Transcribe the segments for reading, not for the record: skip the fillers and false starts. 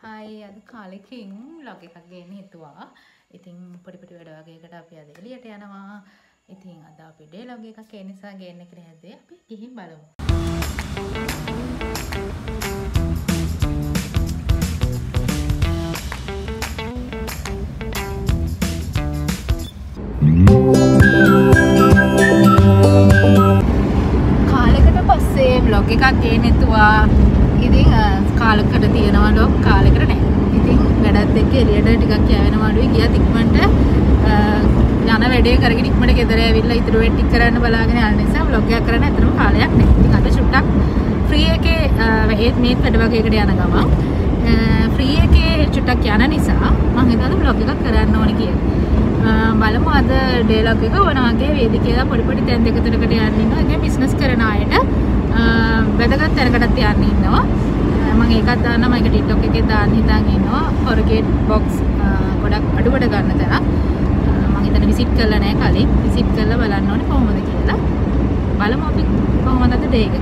Hi අද කාලෙකින් vlog එකක් ගේන්න හිතුවා. ඉතින් පොඩි පොඩි වැඩ වගේකට අපි අද එළියට යනවා. ඉතින් අද අපි ඩේ vlog එකක් ඒ නිසා ගේන්න කියලා හැදුවේ. අපි ගිහින් බලමු. කාලෙකට පස්සේ vlog එකක් ගේන්න හිතුවා. ඉතින් කාලෙකට තියනවා ඩොක් කාලෙකට නැහැ. ඉතින් වැඩත් එක්ක එළියට ටිකක් යවෙනවා අඩුයි ගියා ඉක්මනට යන වැඩේ කරගෙන ඉක්මනට ගෙදර ඇවිල්ලා ඉතුරු වෙට් ටික කරන්න බලාගෙන යන නිසා vlog එකක් කරන්න ඇත්තටම කාලයක් නැහැ. ඉතින් අද ෂුට්ටක් ෆ්‍රී එකේ මේත් වැඩ වගේකට යන ගමන් ෆ්‍රී එකේ ෂුට්ටක් යන නිසා මම හිතුවා vlog එකක් කරන්න ඕනේ කියලා. බලමු අද ඩේ vlog එක වුණා වගේ වේදිකේලා පොඩි පොඩි තැන් දෙක තුනකට යන්න ඉන්නවා. ඒ කියන්නේ බිස්නස් කරන අයට වැදගත් තැනකටත් යන්න ඉන්නවා. මම ඒකත් දාන්නම්. මම ඒක TikTok එකේ දාන්න හිතාගෙන ඉන්නවා. Forget box ගොඩක් අඩුවට ගන්න තැනක්. මම හිතන්නේ විසිට් කරලා නැහැ කලින්. විසිට් කරලා බලන්න ඕනේ කොහොමද කියලා. බලමු අපි කොහොමද අද ඩේ එක.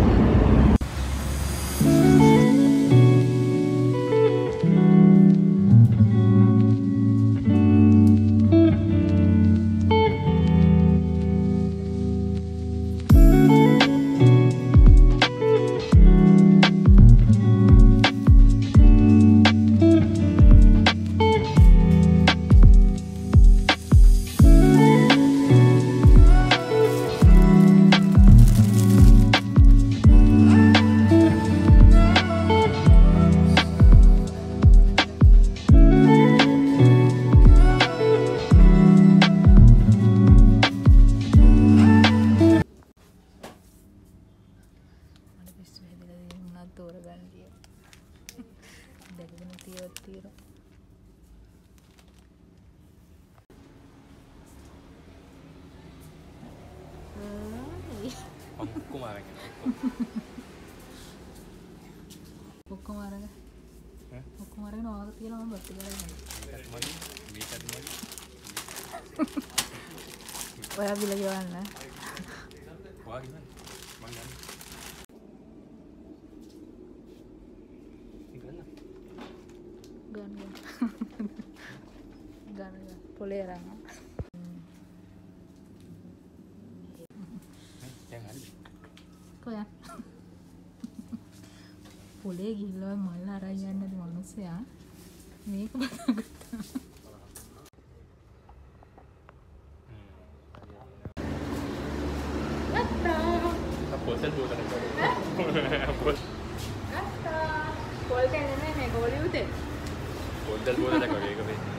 ඔක්කොම අරගෙන ඔයාලා තියලා මම බත් එකයි ඔයා බිල ගෙවන්න ගන්න පොලේ අරන් කොයා පොලේ ගිහිල්ලා මල් අරන් යන්නද මිනිස්සයා මේක බදාගත්තා. පොතල් බෝතල් පොල් කන්නේ මේ ගෝලියුතේ පොතල් බෝතල් එකක් වගේ එකේ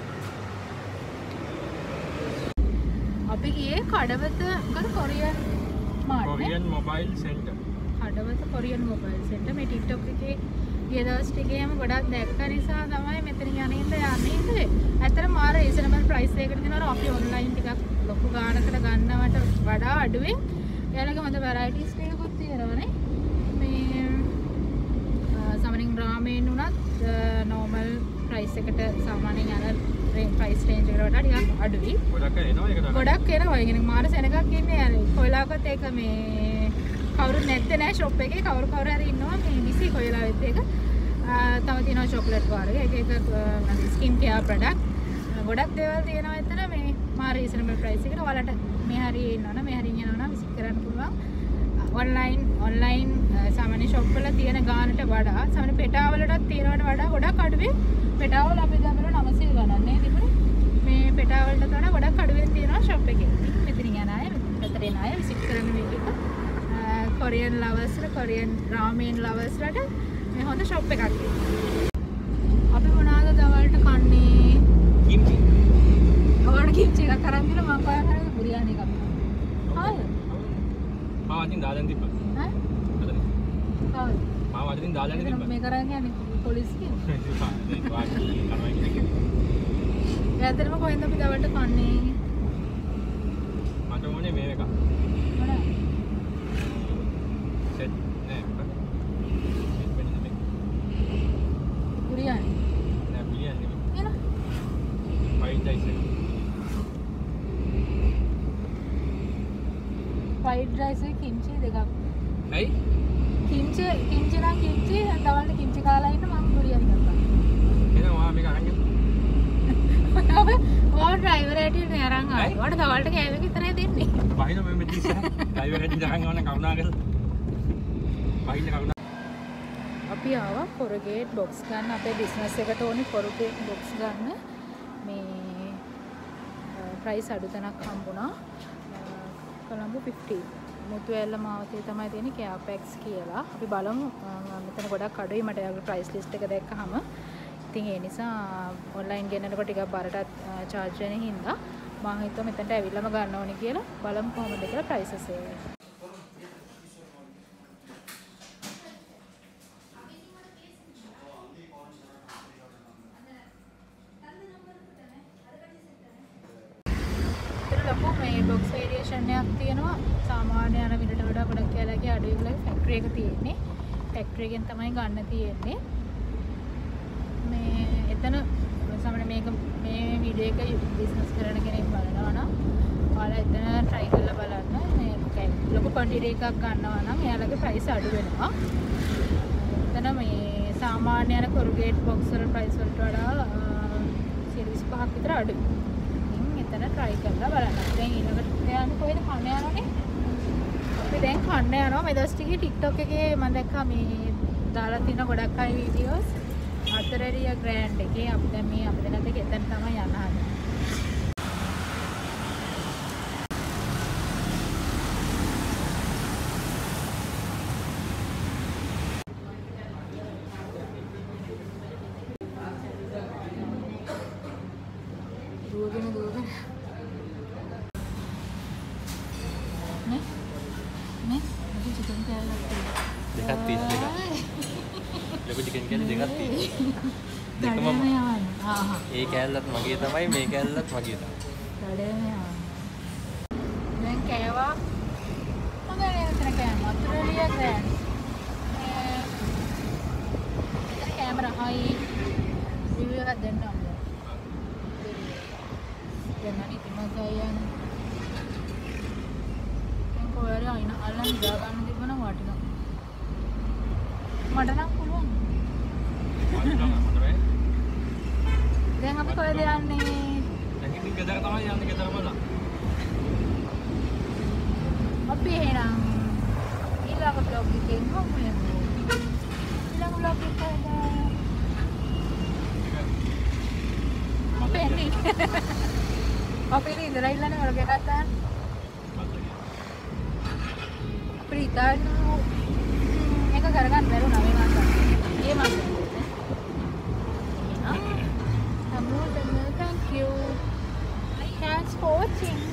අපි ගියේ කඩවත මොකද Korean mart Korean mobile centre Kadawatha Korean mobile centre මේ TikTok එකේ ගිය දවස් ටිකේම ගොඩක් දැක්ක නිසා තමයි මෙතන යන්නේ ඉන්නේ. ඇත්තටම මාර රීසනබල් ප්‍රයිස් එකකට දෙනවා. අපි ඔන්ලයින් ටිකක් ලොකු ගාණකට ගන්නවට වඩා අඩුවෙන් එයාලගේ හොඳ වැරයිටිස් ටිකකුත් තියෙනවානේ. මේ සාමාන්‍යයෙන් රාමෙන් උනත් නෝමල් ප්‍රයිස් එකට සාමාන්‍යයෙන් යන ප්‍රයිස් රේන්ජ් එකට වඩා ටිකක් අඩුයි. ගොඩක් එනවා ඒක තමයි. ගොඩක් එනවා. ඒ කියන්නේ මාර සෙනගක් ඉන්නේ යාර. කොයිලාකත් ඒක මේ කවුරුත් නැත්තේ නෑ ෂොප් එකේ කවුරු හරි ඉන්නවා මේ බිසි කොයිලාවෙත් එක. තව තියෙනවා චොක්ලට් බාර් එක එක ස්කින් කෙයාර් ප්‍රොඩක්ට් ගොඩක් දේවල් තියෙනවා එතන මේ මාර රීසනබල් ප්‍රයිස් එකට. ඔයාලට මේ හරිය ඉන්නවනම් මේ හරිය යනවනම් විසිට් කරන්න පුළුවන්. ඔන්ලයින් සාමාන්‍ය ෂොප් වල තියෙන ගානට වඩා සාමාන්‍ය පෙටාවලටත් තියෙනවට වඩා ගොඩක් අඩුවෙන් පෙටාවල අපි ගමන 900 ගණන් නේ තිබුණේ. මේ පෙටාවලට වඩා ගොඩක් අඩුවෙන් තියෙනවා ෂොප් එකේ. මෙතනින් යන අය මෙතන එන අය විසිට් කරන්න මේක. කොරියන් ලවර්ස්ලා කොරියන් රාමෙන් ලවර්ස්ලාට මේ හොඳ ෂොප් එකක් තියෙනවා. අපි මොනවාද දවල්ට කන්නේ? කිම්චි. ඔයාලට කිම්චි එකක් අරන් දීලා මම පාර කරේ බුරියානි එකක්. හාය. අදින් දාලා තිබ්බා. ඈ? හවුද? මාව අදින් දාලා තිබ්බා. මේ කරන් යන්නේ පොලිස් කියන්නේ. ඇත්තටම කොහෙන්ද අපි දවල්ට කන්නේ? මට ඕනේ මේ එක. මොනවාද? සෙට් නෑ මොකක්ද? බුරියානි. නෑ බුරියානි නෙමෙයි. එන. ෆ්‍රයිඩ් රයිස් එක. ෆ්‍රයිඩ් රයිස් එක කිම්චි දෙකක්. ඇයි? කිම්චි නම් කිම්චි දවල්ට කිම්චි කාලා ඉන්න මම බුරියානි කරා. කැටිල්නේ අරන් ආවා. වඩ දවල්ට කෑම විතරයි දෙන්නේ. බහින මම මෙතන ලයිව් එකකින් දාගෙන යන කරුණා කියලා. බහින කරුණා. අපි ආවා කොරගේට් බොක්ස් ගන්න අපේ බිස්නස් එකට ඕනි කොරගේට් බොක්ස් ගන්න. මේ ප්‍රයිස් අඩු තැනක් හම්බුණා. කොළඹ 50. මුතුඇල්ල මාවතේ තමයි තියෙන්නේ කෑපැක්ස් කියලා. අපි බලමු මෙතන ගොඩක් අඩුයි මට යාගේ ප්‍රයිස් ලිස්ට් එක දැක්කහම. ඉතින් ඒ නිසා ඔන්ලයින් ගෙන්නනකොට ටිකක් බරටත් charge වෙන හින්දා මම හිතුවා මෙතනට ඇවිල්ලාම ගන්න ඕනේ කියලා. බලමු කොහොමද කියලා prices එක. මේ box variation එකක් තියෙනවා. සාමාන්‍ය අර විදිහට වඩා ගොඩක් කැලගේ අඩු විලා ෆැක්ටරි එක තියෙන්නේ. ෆැක්ටරි එකෙන් තමයි ගන්න තියෙන්නේ. මේ එතන සමහර මේක මේ වීඩියෝ එක බිස්නස් කරන කෙනෙක් බලනවා නම් ඔයාලා එතන try කරලා බලන්න. මේ ලොකු quantity එකක් ගන්නවා නම් එයාලගේ price අඩු වෙනවා. එතන මේ සාමාන්‍ය අර corrugate box වල price වලට වඩා 25ක් විතර අඩුයි. එතන try කරලා බලන්න. දැන් ඊළඟට යන්නේ කොහෙද කන්න යනවනේ? අපි දැන් කන්න යනවා. මේ දවස් ටිකේ TikTok එකේ මම දැක්කා මේ දාලා තියෙන ගොඩක් අය වීඩියෝස්. අතරරිය ග්‍රෑන්ඩ් එකේ අපි දැන් මේ අපි දැන් එතන තමයි යන්න හදන්නේ. දුවගෙන නේ අපි චිකන් කෑල්ලක් දෙකක් තියෙනවා. ලොකු චිකන් කෑලි දෙකක් තියෙනවා. දෙකම ඒ කෑල්ලත් මගේ තමයි මේ කෑල්ලත් මගේ තමයි. දැන් කෑවා මම එතන කෑම අතරලිය ග්‍රෑන්ඩ් එතන කැමරා හයි රිවිව් එකක් දෙන්න ඕනේ. දැන් අනිත් මම ගියන දැන් කොහරි අයින අල්ලන් දා ගන්න තිබුණා වටිනවා. මට නම් පුළුවන්. දැන් අපි කොහෙද යන්නේ? දැන් ඉතින් ගෙදර තමයි යන්නේ ගෙදර බලන්න. අපි එහෙනම් ඊළඟ vlog එකෙන් හමු වෙමු. ඊළඟ vlog එක කොහෙද? අපි ඉඳලා ඉන්නනේ වල එකක් ගන්න. අපිට ඉතින් එක කරගන්න බැරුණා මේ මාසෙ. මේ මාසෙ. Thank you. Thanks for watching.